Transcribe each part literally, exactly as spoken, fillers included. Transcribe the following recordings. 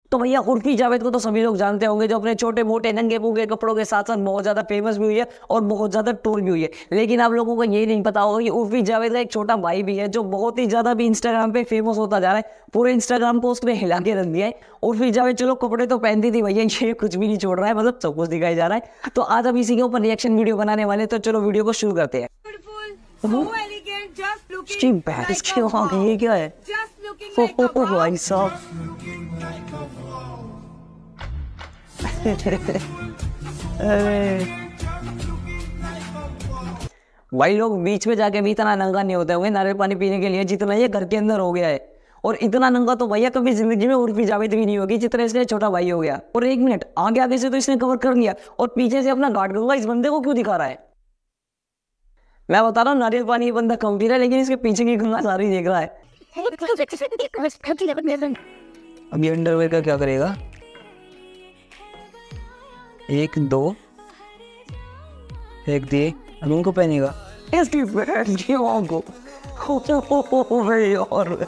तो भैया उर्फी जावेद को तो सभी लोग जानते होंगे, जो अपने छोटे मोटे नंगे पुंगे कपड़ों के साथ साथ बहुत ज्यादा फेमस भी हुई है और बहुत ज्यादा ट्रोल भी हुई है। लेकिन आप लोगों को ये नहीं पता होगा कि उर्फी जावेद का एक छोटा भाई भी है जो बहुत ही ज्यादा भी इंस्टाग्राम पे फेमस होता जा रहा है। पूरे इंस्टाग्राम को उसने हिला के रख दिया है। उर्फी जावेद चलो कपड़े तो पहनती थी भैया, ये कुछ भी नहीं छोड़ रहा है, मतलब सब कुछ दिखाया जा रहा है। तो आज हम इसी के ऊपर रिएक्शन वीडियो बनाने वाले, तो चलो वीडियो को शुरू करते हैं। इसकी बैट की वहाँ ये क्या है? भाई साहब भाई लोग बीच में जाके भी इतना नंगा नहीं होते होंगे नारियल पानी पीने के लिए जितना ये घर के अंदर हो गया है। और इतना नंगा तो भैया कभी जिंदगी में उर्फी जावेद भी नहीं होगी जितना इसलिए छोटा भाई हो गया। और एक मिनट आगे आगे से तो इसने कवर कर लिया और पीछे से अपना गार्ड करूंगा, इस बंदे को क्यों दिखा रहा है? मैं बता रहा हूँ नारियल पानी ये बंदा कम पी रहा है, लेकिन इसके पीछे की गंगा सारी देख रहा है। अब ये अंडरवेयर का क्या करेगा? एक दो एक दिए, अब उनको पहनेगा। इसकी बहन की को और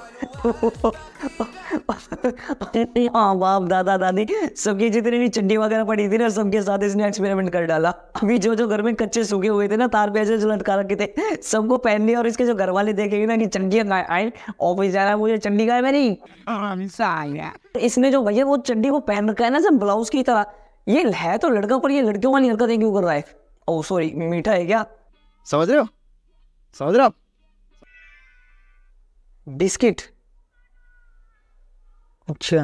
हाँ बाप दादा दादी सबकी जितनी भी चड्डी वगैरह पड़ी थी ना, सबके साथ इसने एक्सपेरिमेंट कर डाला। अभी जो जो घर में कच्चे सूखे हुए थे ना, तार पे ऐसे जो लटका रखे थे, सबको पहन लिया। और इसके जो घर वाले देखेंगे ना कि चड्डियां आए ऑफिस जा रहा है, मुझे चड्डी का है मैं नहीं। इसने जो भैया वो चड्डी को पहन रखा है ना सब ब्लाउज की तरह, ये है तो लड़का पर ये लड़कियों वाली हरकतें क्यों कर रहा है? ओ सॉरी, मीठा है क्या? समझ रहे हो समझ रहे हो? बिस्किट, अच्छा।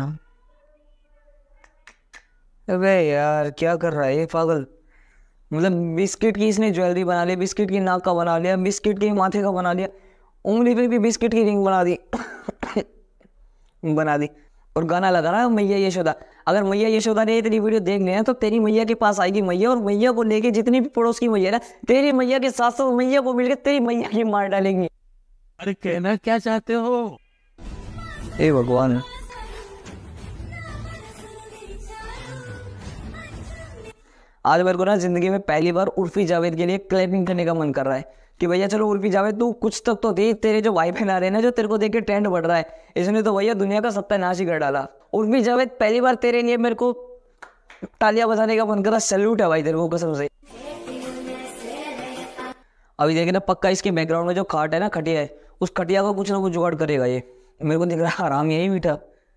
अबे यार क्या कर रहा है ये पागल? मतलब बिस्किट की इसने ज्वेलरी बना ली, बिस्किट की नाक का बना लिया, बिस्किट की माथे का बना लिया, उंगली पे भी बिस्किट की रिंग बना दी बना दी। और गाना लगा रहा है मैया यशोदा। अगर मैया यशोदा ने इतनी वीडियो देख लिया तो तेरी मैया के पास आएगी मैया, और मैया को लेके जितनी भी पड़ोस की मैया ना, तेरी मैया के साथ साथ मैया को मिलकर तेरी मैया की मार डालेंगी। अरे कहना क्या चाहते हो? ए भगवान, आज मेरे को ना जिंदगी में पहली बार उर्फी जावेद के लिए क्लैपिंग करने का मन कर रहा है कि भैया चलो उर्फी जावेद तू कुछ तक तो दे, तेरे जो भाई बहन आ रहे हैं ना जो तेरे को देख के ट्रेंड बढ़ रहा है, इसने तो भैया दुनिया का सत्यानाश ही कर डाला। उर्फी जावेद पहली बार तेरे लिए मेरे को तालियां बजाने का मन कर रहा, सैल्यूट है भाई तेरे को कसम से। अभी देखे ना पक्का इसके बैकग्राउंड में जो खाट है ना, खटिया है, उस खटिया का कुछ ना कुछ जुगाड़ करेगा ये, मेरे को दिख रहा है। आराम यही मीठा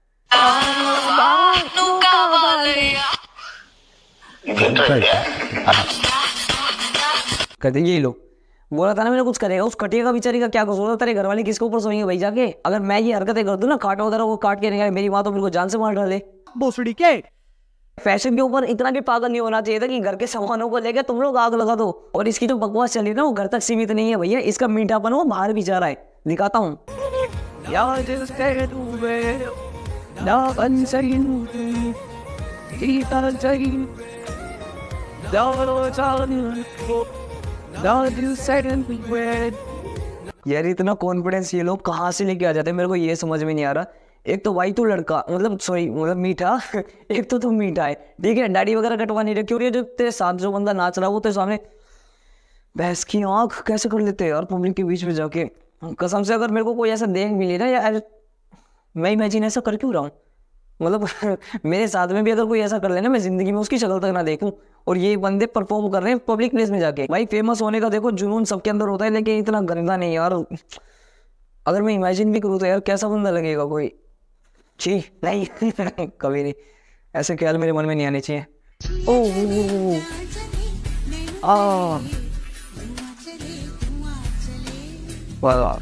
कर देंगे ये लोग। बोला था ना मैंने कुछ करेगा। उस खटिया का बेचारी का क्या कसूर है? तेरे घर वाले किसके ऊपर सोएंगे भाई जाके? अगर मैं ये हरकतें कर दूं ना, काटा उधर वो काट के नहीं, मेरी माँ तो मेरे को जान से मार डाले। भोसड़ी के फैशन के ऊपर इतना भी पागल नहीं होना चाहिए था कि घर के सामानों को लेकर तुम लोग आग लगा दो। और इसकी जो बकवास चली ना वो घर तक सीमित नहीं है भैया, इसका मीठापन वो बाहर भी जा रहा है। दिखाता हूँ यार, इतना कॉन्फिडेंस ये लोग कहाँ से लेके आ जाते हैं मेरे को ये समझ में नहीं आ रहा। एक तो भाई तू लड़का, मतलब सॉरी मतलब मीठा एक तो तू मीठा है, ठीक है, दाढ़ी वगैरह कटवा नहीं रहे, क्यों? जो तेरे साथ जो बंदा नाच रहा है वो तेरे सामने भैंस की आंख कैसे कर लेते हैं यार पब्लिक के बीच में जाके? कसम से अगर मेरे को कोई ऐसा देख मिले ना यार, मैं इमेजिन ऐसा कर क्यों रहा हूँ? मतलब मेरे साथ में भी अगर कोई ऐसा कर लेना, मैं जिंदगी में उसकी शक्ल तक ना देखूं। और ये बंदे परफॉर्म कर रहे हैं पब्लिक प्लेस में जाके। भाई फेमस होने का देखो जुनून सबके अंदर होता है, लेकिन इतना गंदा नहीं यार। अगर मैं इमेजिन भी करूँ तो यार कैसा बंदा लगेगा कोई? छी नहीं कभी नहीं, ऐसे ख्याल मेरे मन में नहीं आने चाहिए। ओह आ वाह,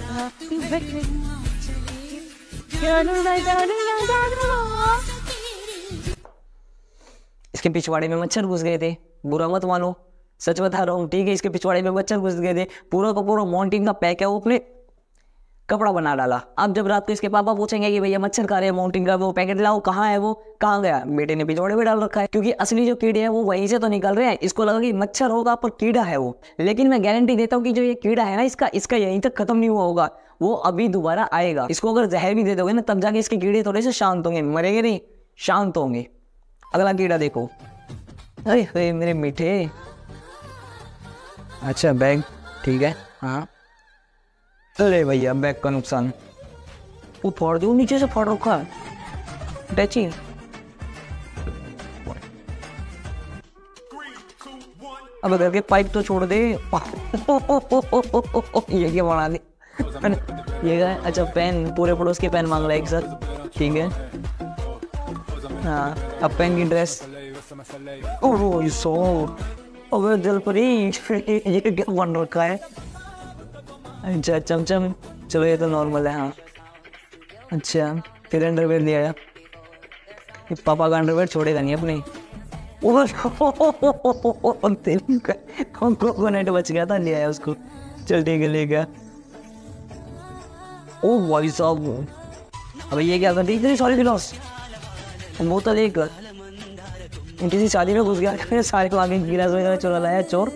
इसके पिछवाड़े में मच्छर घुस गए थे, बुरा मत मानो, सच बता रहा हूँ, ठीक है। इसके पिछवाड़े में मच्छर घुस गए थे, पूरा का पूरा माउंटेन का पैक है वो अपने कपड़ा बना डाला। अब जब रात को इसके पापा पूछेंगे कि भैया मच्छर खा रहे हैं माउंटेन का, वो पैकेट लाओ, कहाँ है वो, कहाँ गया? बेटे ने पिछवाड़े में डाल रखा है, क्योंकि असली जो कीड़े हैं वो वहीं से तो निकल रहे हैं। इसको लगा कि मच्छर होगा पर कीड़ा है वो, लेकिन मैं गारंटी देता हूँ कि जो ये कीड़ा है ना इसका इसका यहीं तक खत्म नहीं हुआ होगा, वो अभी दोबारा आएगा। इसको अगर जहर भी दे दोगे ना तब जाके इसके कीड़े थोड़े से शांत होंगे, मरेंगे नहीं, शांत होंगे। अगला कीड़ा देखो, अरे मेरे मीठे। अच्छा बैग ठीक है, हाँ। अरे भैया बैग का नुकसान, वो फोड़ दो, नीचे से फोड़ रखा है टैची। अब घर के पाइप तो छोड़ दे। ये क्या बना दी ये क्या है? अच्छा पेन, पूरे पड़ोस के पेन मांग रहा है एक साथ, ठीक है। हाँ अब पेन की ड्रेस। ओह ये सो अबे दिलपरी ये क्या बन रखा है? अच्छा चमचम, चलो ये तो नॉर्मल है। हाँ अच्छा फिर अंडरवेयर दिया यार, ये पापा का अंडरवेयर छोड़ेगा नहीं अपने। कोकोनट बच गया था, ले आया उसको। चल ठीक है ले गया। ओ भाई साहब अब ये क्या कर दी इतनी सारी गिलास, बोतल एक किसी शादी में घुस गया फिर सारे को आगे गिलास वगैरह चुरा लाया चोर।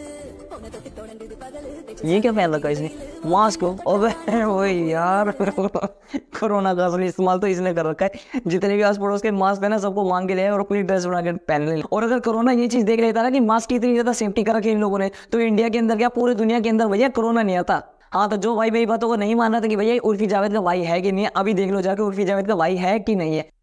ये क्या पहन रखा इसने? मास्क हो अबे वही यार कोरोना का असली इस्तेमाल तो इसने कर रखा है। जितने भी आस पड़ोस के मास्क है ना सबको मांग के ले और अपनी ड्रेस बना के पहन ले। और अगर कोरोना ये चीज देख लेता ना कि मास्क की इतनी ज्यादा सेफ्टी कर रखी है इन लोगों ने, तो इंडिया के अंदर क्या पूरी दुनिया के अंदर भैया कोरोना नहीं आता। हाँ तो जो भाई मेरी बातों को नहीं मान रहा था कि भैया उर्फी जावेद का भाई है कि नहीं है, अभी देख लो जाके उर्फी जावेद का भाई है कि नहीं है।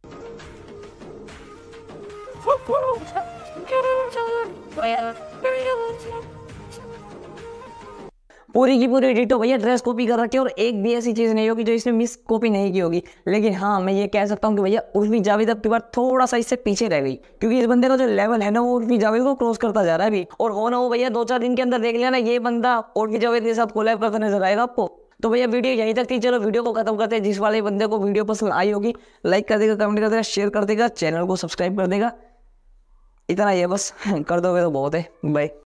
पूरी की पूरी डिटो भैया ड्रेस कॉपी कर रखी है और एक भी ऐसी चीज नहीं होगी जो इसने मिस कॉपी नहीं की होगी। लेकिन हाँ मैं ये कह सकता हूँ कि भैया उर्फी जावेद अब की बार थोड़ा सा इससे पीछे रह गई, क्योंकि इस बंदे का जो लेवल है ना वो उर्फी जावेद को क्रॉस करता जा रहा है अभी। और हो ना हो भैया दो चार दिन के अंदर देख लिया ना ये बंदा उर्फी जावेद के साथ कोलैब करता नजर आएगा आपको। तो भैया वीडियो यहीं तक थी, चलो वीडियो को खत्म करते हैं। जिस वाले बंदे को वीडियो पसंद आई होगी लाइक कर देगा, कमेंट कर देगा, शेयर कर देगा, चैनल को सब्सक्राइब कर देगा। इतना ही है बस कर दोगे तो बहुत है। बाय।